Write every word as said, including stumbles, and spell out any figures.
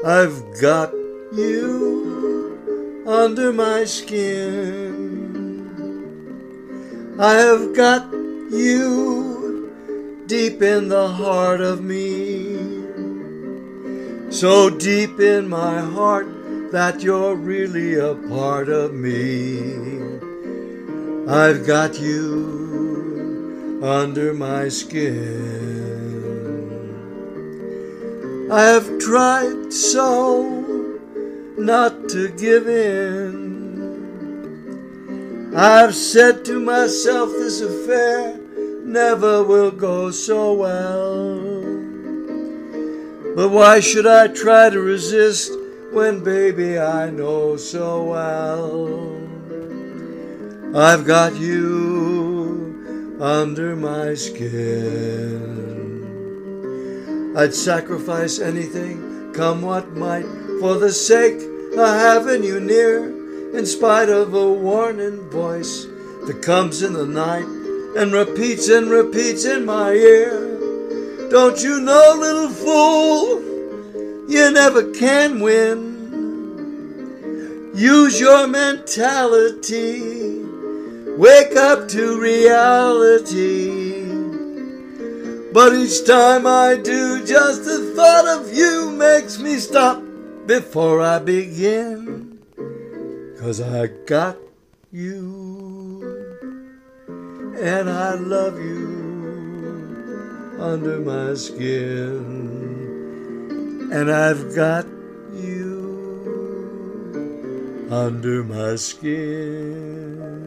I've got you under my skin. I have got you deep in the heart of me, so deep in my heart that you're really a part of me. I've got you under my skin. I have tried so not to give in. I've said to myself this affair never will go so well. But why should I try to resist when, baby, I know so well I've got you under my skin. I'd sacrifice anything, come what might, for the sake of having you near, in spite of a warning voice that comes in the night and repeats and repeats in my ear. Don't you know, little fool, you never can win. Use your mentality, wake up to reality. But each time I do, just the thought of you makes me stop before I begin. 'Cause I got you, and I love you under my skin. And I've got you under my skin.